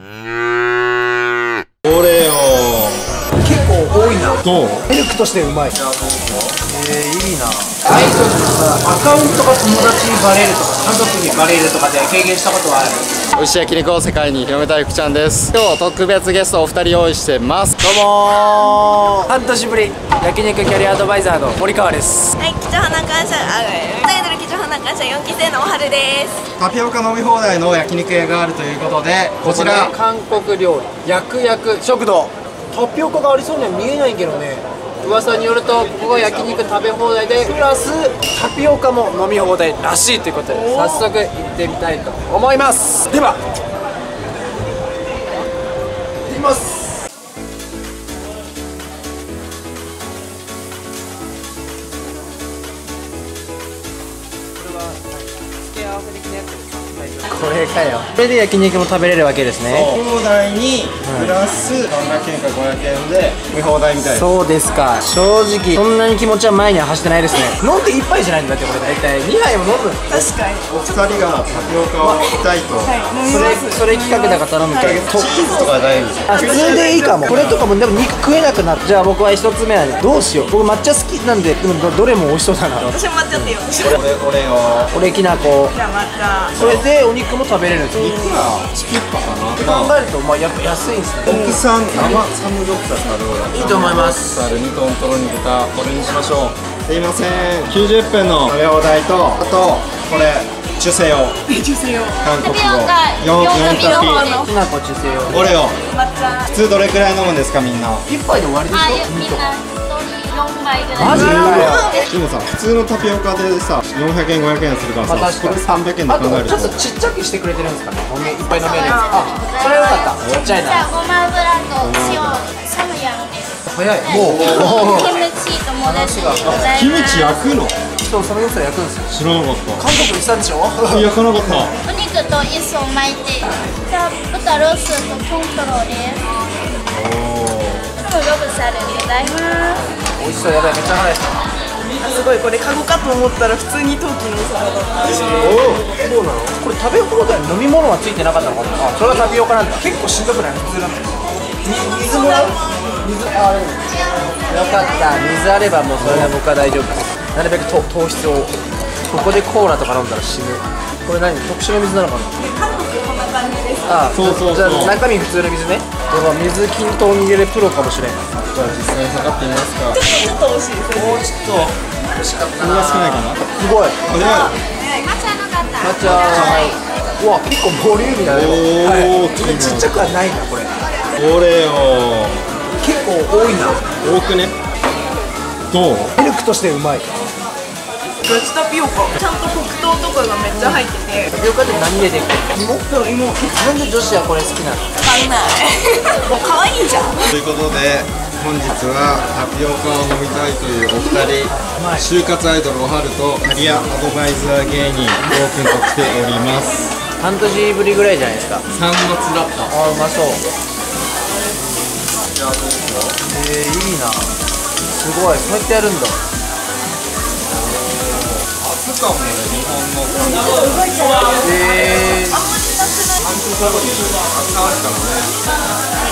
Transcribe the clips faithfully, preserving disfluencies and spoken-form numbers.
これよ結構多いな。 どう？ ミルクとしてうまい。えー、いいな。アイドルのさ、アカウントが友達にバレるとか家族にバレるとかで経験したことはある？ 美味しい焼肉を世界に広めたい福ちゃんです。今日特別ゲストお二人用意してます。 どうもー、半年ぶり焼肉キャリアアドバイザーの森川です。 はい、貴重な感謝、あ、アイドル貴重な感謝よんきせいのおはるです。 タピオカ飲み放題の焼肉屋があるということで、こちら韓国料理やくやく食堂。 タピオカがありそうには見えないけどね。 噂によるとここが焼肉食べ放題でプラスタピオカも飲み放題らしいということで、 早速行ってみたいと思います。 では行ってきます。これかよ。これで焼肉も食べれるわけですね。 放題にプラスさんびゃくえんかごひゃくえんで見放題みたいな。 そうですか。正直そんなに気持ちは前には走ってないですね。飲んで一杯じゃないんだって。これ大体にはいも飲む。 確かに。 お二人がタピオカを着たいと。 それそれ企画だから頼むけど、 チーズとか大丈夫ですか？ あ、普通でいいかも。これとかもでも肉食えなくなる。じゃあ僕は一つ目はね、どうしよう。僕抹茶好きなんで、でもどどれも美味しそうだな。 私も抹茶ってよ。 これこれよ。 俺きなこ。 じゃあ抹茶。 それでお肉も食べれるんですよ。 肉はチキッパかな。 考えるとまあやっぱ安いんですね。 国産生サムギョプサルをいいと思います。 サルにトントロに豚、これにしましょう。すいません、きゅうじゅっぷんの食べ放題と、あとこれ中世用中世よ。 韓国語よんよんタピきなこ中世用。 これを抹茶。 普通どれくらい飲むんですかみんな？ 一杯で終わりでしょ。 みんなよんばいぐらい。 マジかよ。 でもさ、普通のタピオカでさよんひゃくえんごひゃくえんするからさ、 まあ確かにこれさんびゃくえんであと考えるとちょっとちっちゃくしてくれてるんですかね。おめいっぱい飲めるやつ。あ、それはよかった。ちっちゃいな。 じゃあごま油と塩、サムヤンです。 早い。もう。 キムチとモデルでございます。 キムチ焼くの？ そう、サムギョプサル焼くんですよ。 知らなかった。 韓国にしたんでしょ。 焼かなかった。 お肉と味噌を巻いて、じゃあ豚ロースとトントロです。サムギョプサルでございます。 美味しそう。やばい、めっちゃ早い。 すごい、これカゴかと思ったら普通に陶器のお皿だった。 そうなの？これ食べ放題飲み物はついてなかったのかな。あ、それはタピオカなんだ。結構しんどくない？普通なんだよ。水もらう？水、あ、でもよかった。水あればもうそれは僕は大丈夫です。なるべく糖糖質を。ここでコーラとか飲んだら死ぬ。これ何？特殊な水なのかな？ 韓国こんな感じです。 あ、 そうそうそう。 じゃあ中身普通の水ね。でも水均等に入れるプロかもしれん。 じゃあ実際に測ってみますか。 ちょっと美味しいです。 もうちょっと美味しかったこれな。 が少ないかな。 すごい。 早い。 抹茶の方。 抹茶。うわ、結構ボリューミーだね。 おー、 はい、ちっちゃくはないなこれ。 これよ。 結構多いな。 多くね。どう？ ミルクとしてうまい。 ガチタピオカ。ちゃんと黒糖とかがめっちゃ入ってて。 タピオカって何入れてるっけ？芋？芋。なんで女子はこれ好きなの？ わかんない。もう可愛いじゃん。 ということで本日はタピオカを飲みたいというお二人、就活アイドルおはるとキャリアアドバイザー芸人こうくんと来ております。 半年ぶりぐらいじゃないですか。 さんがつだった。 あ、うまそう。 じゃあどうですか？ えー、いいな。すごい、そうやってやるんだ。 初かもね、日本のえー、 韓国語に変わるからね。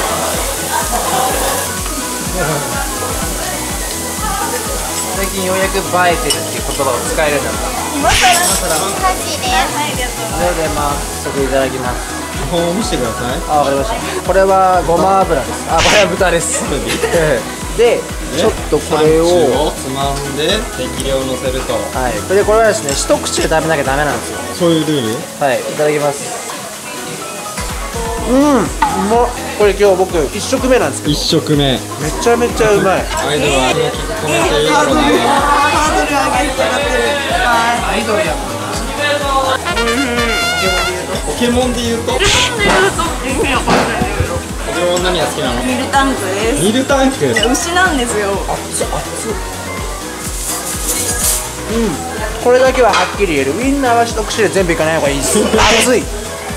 最近ようやく映えてるっていう言葉を使えるようになった。 今更。 お箸です。 はい、ありがとう。 ありがとうございます。早速いただきます。 基本を見せてください。 あ、わかりました。これはごま油です。あ、これは豚です。で、ちょっとこれををつまんで適量乗せると。 はい、それでこれはですね、一口で食べなきゃダメなんですよ。 そういうルール？ はい、いただきます。うん、うまっ。これ今日僕一食目なんですけど、 一食目。 めちゃめちゃうまい。 アイドルは聞き込めていいハードル、 ので。 ハードル上げて上がってる。はアイドルやもんな。 ポケモンで言うと？ポケモン何が好きなの？ い。ミルタンクです。 ミルタンク。 牛なんですよ。 熱々。うん、これだけははっきり言える。ウインナーは一口で全部いかない方がいいです。熱い。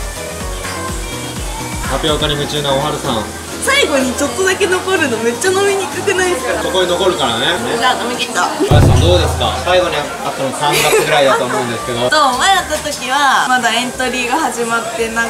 タピオカに夢中なおはるさん。 最後にちょっとだけ残るのめっちゃ飲みにくくないですか？ ここに残るからね。 じゃあ飲み切った。 おはるさんどうですか？最後にあったのさんがつぐらいだと思うんですけど。 と前やった時はまだエントリーが始まってなか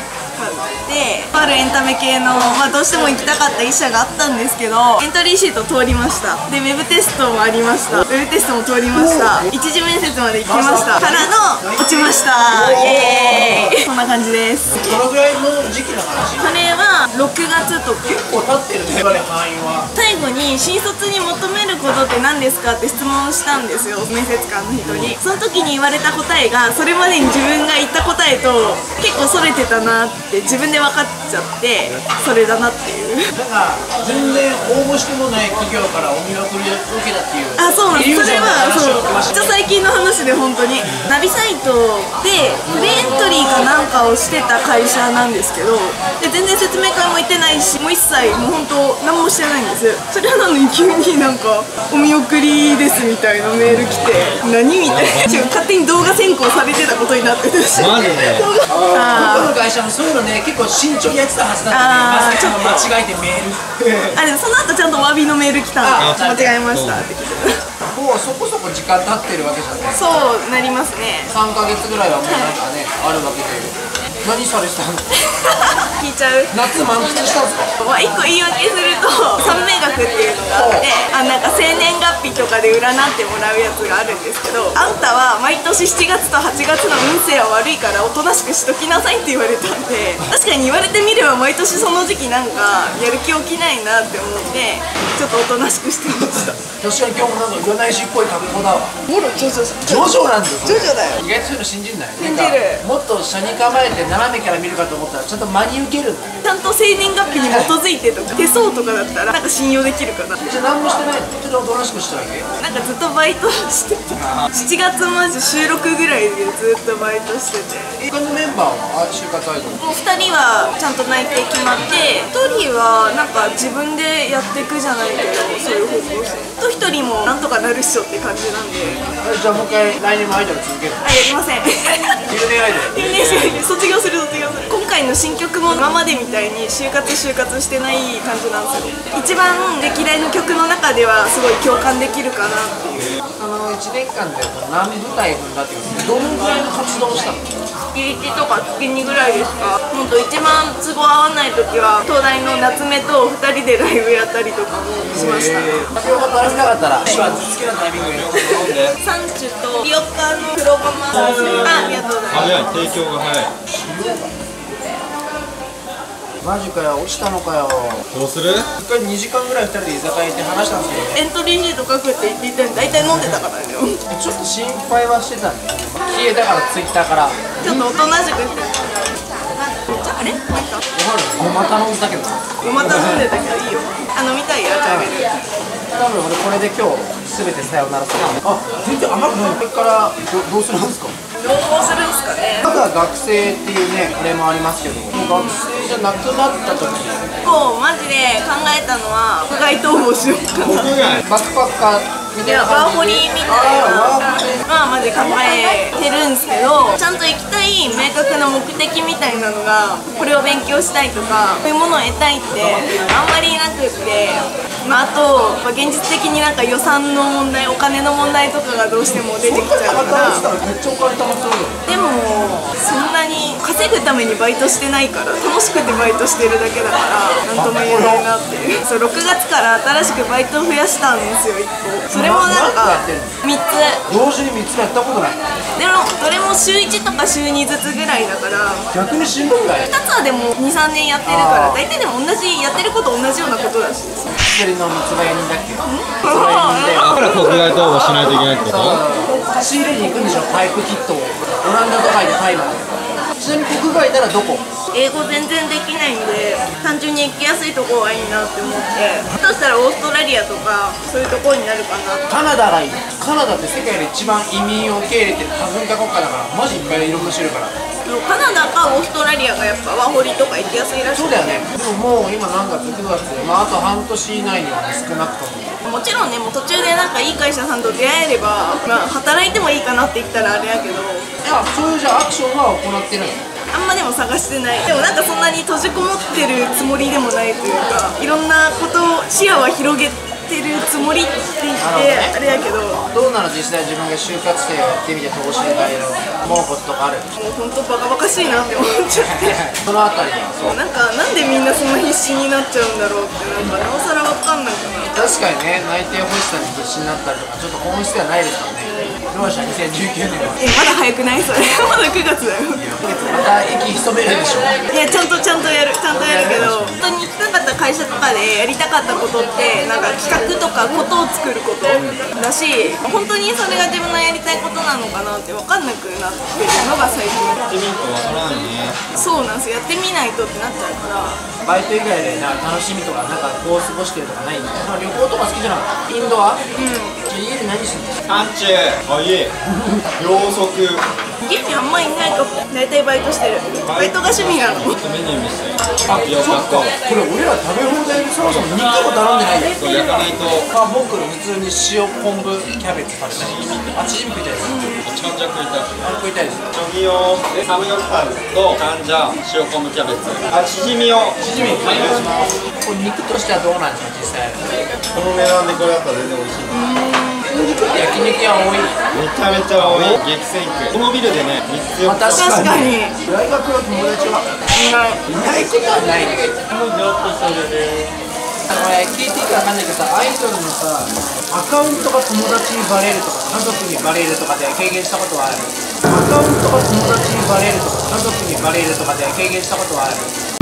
買ってあるエンタメ系の、まあ、どうしても行きたかった一社があったんですけどエントリーシート通りました。でウェブテストもありました。ウェブテストも通りました。一次面接まで行きましたからの落ちました。イエーイ。そんな感じです。 どのぐらいの時期の話？ これはろくがつとか結構経ってるね、範囲は。 最後に新卒に求めることって何ですかって質問したんですよ、面接官の人に。その時に言われた答えがそれまでに自分が言った答えと結構それてたなって自分で分かっちゃってそれだなっていう。 なんか全然応募してもない企業からお見送りを受けたっていう。 あ、そうなんです。それはそうめっちゃ最近の話で本当にナビサイトでプレエントリーかなんかをしてた会社なんですけどで全然説明会も行ってないしもう一切もう本当何もしてないんです。それなのに急になんかお見送りですみたいなメール来て何みたいな勝手に動画選考されてたことになってたしマジであこの会社もそういうのね結構慎重にやってたはずだったね。まさかの間違えてメールあでもその後ちゃんと詫びのメール来たんで間違えましたって来てもうそこそこ時間経ってるわけじゃない。 そうなりますね。 さんかげつぐらいはもうなんかねあるわけで何されてたの？ 聞いちゃう。 夏満喫したんですか？ まあ、いっこ言い訳すると三名学っていうのがあってあなんか生年月日とかで占ってもらうやつがあるんですけどあんたは毎年しちがつとはちがつの運勢は悪いからおとなしくしときなさいって言われたんで確かに言われてみれば毎年その時期なんかやる気起きないなって思ってちょっとおとなしくしてました確かに今日もなんか占い師っぽい格好だわ。 もろジョジョジョジョなんだよ。 ジョジョだよ。 意外とそういうの信じんない？ 信じる。 もっと車に構えて斜めから見るかと思ったらちゃんと真に受けるんだよ。 ちゃんと生年月日に基づいてとか手相とかだったらなんか信用できるかな。 じゃあ何もしてないの？ちょっとおとなしくしてるわけ？ なんかずっとバイトしててしちがつまじ収録ぐらいでずっとバイトしてて他のメンバーは就活アイドル？ もうふたりはちゃんと内定決まってひとりはなんか自分でやっていくじゃないけどそういう方向性とひとりもなんとかなるっしょって感じなんでじゃあもう一回来年もアイドル続ける？ あやりません留年アイドル？ 留年し卒業する卒業する。今回の新曲も今までみたいに就活就活してない感じなんですよ。一番歴代の曲の中ではすごい共感できるかなっていう。 あのいちねんかんで何舞台分だっていうどのぐらいの活動をしたの？ 月いちとか月にぐらいですか。ほんと一番都合合わない時は東大の夏目とふたりでライブやったりとかもしました。 タピオカと歩きたかったら今好きなタイミングでサンチュとピオカの黒ごまあありがとうございます。 早い提供が早い。 マジかよ落ちたのかよ。 どうする？ 一回にじかんぐらいふたりで居酒屋行って話したんですよ。 エントリーシート書くって言っていたんで大体飲んでたからねちょっと心配はしてたね。消えたからツイッターからちょっとおとなしくしてあれわかる？ごま頼んだけどごま頼んでたけどいいよ。あ飲みたいやつあげる。 多分俺これで今日全てさよならする。あ全然甘くない。これからどどうするんですか？ どうするんですかね。 まだ学生っていうねあれもありますけどもう学生じゃなくなった時こうマジで考えたのは国外逃亡しようかな。 バックパッカーみいやたいな感じワーホリみたいなまあマジ考えてるんですけどちゃんと行きたい明確な目的みたいなのがこれを勉強したいとかこういうものを得たいってあんまりなくって、まあ、あと、まあ、現実的になんか予算の問題お金の問題とかがどうしても出てきちゃうからめっちゃお金貯まってるよ。 でもそんなに稼ぐためにバイトしてないから楽しくてバイトしてるだけだからなんとも言えないなっていうそうろくがつから新しくバイトを増やしたんですよいっこ。それもなんかみっつ同時にみっつもやったことない。 でもどれも週いちとか週にずつぐらいだから逆にしんどくない？ ふたつはでもにさんねんやってるから大体でも同じやってること同じようなことだし一人の三つ葉屋人だっけ？ だから国外逃亡しないといけないってこと？ 仕入れに行くんでしょパイプキットを。オランダとかでタイまで。ちなみに国外ならどこ？ 英語全然できないんで単純に行きやすいところがいいなって思ってそしたらオーストラリアとかそういうところになるかな。 カナダがいい。カナダって世界で一番移民を受け入れてる多文化国家だからマジいっぱいいろんな種類からカナダかオーストラリアがやっぱワーホリとか行きやすいらしい。 そうだよね。でももう今何月くがつで、まあ、あと半年以内には少なくとももちろんねもう途中でなんかいい会社さんと出会えれば、まあ、働いてもいいかなって言ったらあれやけどいやそういうじゃあアクションは行ってるの？ あんまでも探してない。でもなんかそんなに閉じこもってるつもりでもないというかいろんなことを視野は広げてるつもりって言ってあれやけど、もうどうなの実際自分が就活生やってみて投資で大の思うこととかある？ 本当バカバカしいなって思っちゃってそのあたりはそうなんかなんでみんなそんな必死になっちゃうんだろうってなんかなおさらわかんないかな。 確かにね、内定欲しさに必死になったりとかちょっと本質ではないですからね。どうしたにせんじゅうきゅうねんはえまだ早くないそれまだくがつだよ。 また息潜めるでしょ。 いやちゃんとちゃんとやるちゃんとやるけど、本当に行きたかった会社とかでやりたかったことってなんか企画とかことを作ることだし、本当にそれが自分のやりたいことなのかなって分かんなくなってるのが最近。 やってみるとわからんね。 そうなんですよ、やってみないとってなっちゃうから。 バイト以外でな楽しみとかなんかこう過ごしてるとかないんだよ。旅行とか好きじゃなかった？インドア？うん。家で何してんの？ サンチュー、おい、秒速。 家にあんまいないかも。大体バイトしてる。バイトが趣味なの。 ちょっとメニュー見せて。タピオカと。 これ俺ら食べ放題でそもそも肉も頼んでないんだよ。 そう焼かないと。 あ、僕普通に塩昆布キャベツ食べたい。あ、チヂミ食いたいです。 チャンジャ食いたい。 あれ食いたいです。 チョギ用サムギョプサルとチャンジャ塩昆布キャベツ。あ、チヂミ用。 チヂミお願いします。これ肉としてはどうなんですか実際？ この値段でこれだったら全然美味しい。 焼肉屋多い。 めちゃめちゃ多い。激戦区。このビルでね、みっつよっつ。 確かに。 大学の友達はいない。いないことはないけど。あのね、聞いていいかわかんないけどさ、アイドルのさ、アカウントが友達にバレるとか、家族にバレるとかで経験したことはある。アカウントが友達にバレるとか、家族にバレるとかで経験したことはある。